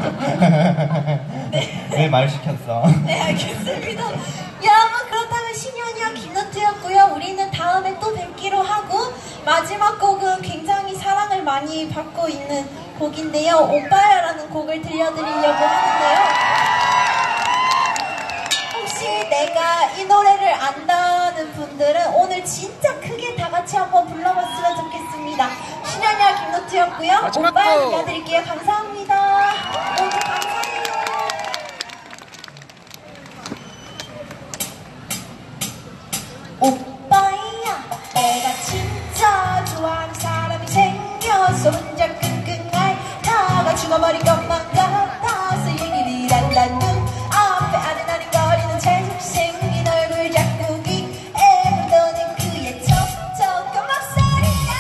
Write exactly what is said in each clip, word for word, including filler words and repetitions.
네. 왜 말 시켰어? 네, 알겠습니다. 여러분, 그렇다면 신현이와 김노트였고요. 우리는 다음에 또 뵙기로 하고, 마지막 곡은 굉장히 사랑을 많이 받고 있는 곡인데요. 오빠야라는 곡을 들려드리려고 하는데요. 혹시 내가 이 노래를 안다는 분들은 오늘 진짜 크게 다 같이 한번 불러봤으면 좋겠습니다. 신현이와 김노트였고요. 오빠야 들려드릴게요. 감사합니다. 모두 감사해요. 오빠야, 내가 진짜 좋아하는 사람이 생겨서 혼자 끙끙 앓다가 죽어버린 것만 같아서 얘기를 한다. 눈 앞에 아른아른거리는 잘생긴 얼굴 자꾸기 애물더는 그의 촉촉한 목소리에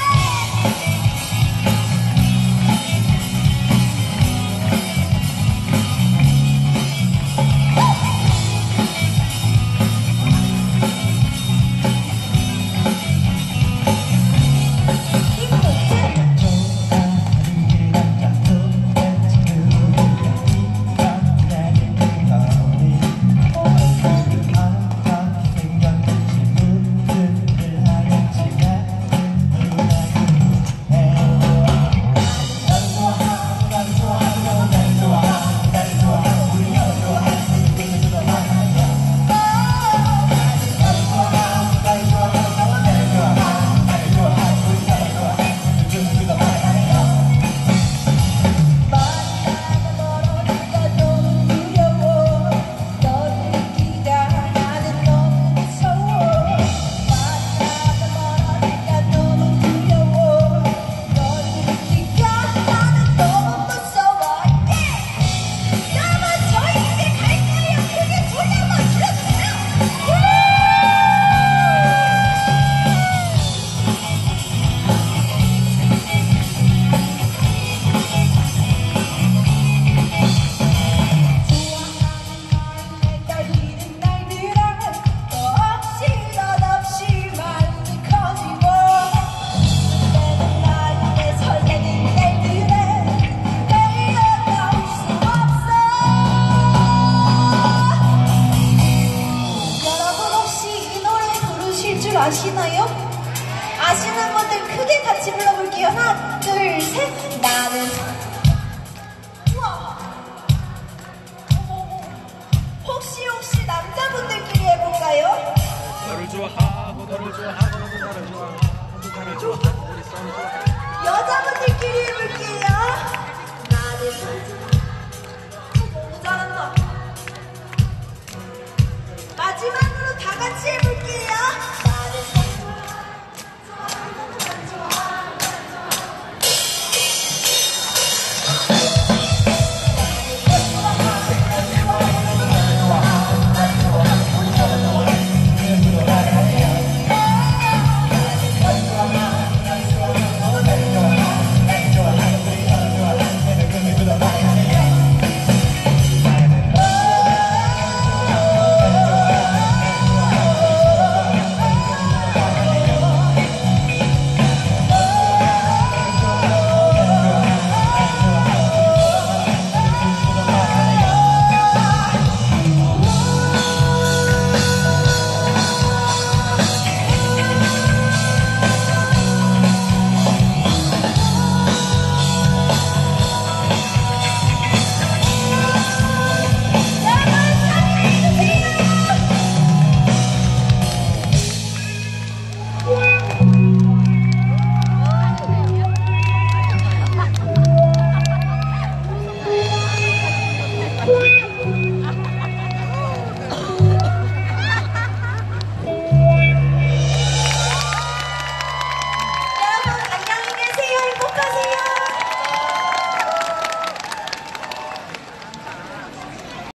아시나요? 아시는 분들 크게 같이 불러볼게요. 하나, 둘, 셋. 나는 우와. 혹시 혹시 남자분들끼리 해볼까요? 너를 좋아하고 너를 좋아하고 너도 나를 좋아하고 나를 좋아하고 우리 서로 좋아하고 여자분들끼리 해볼게요. 나는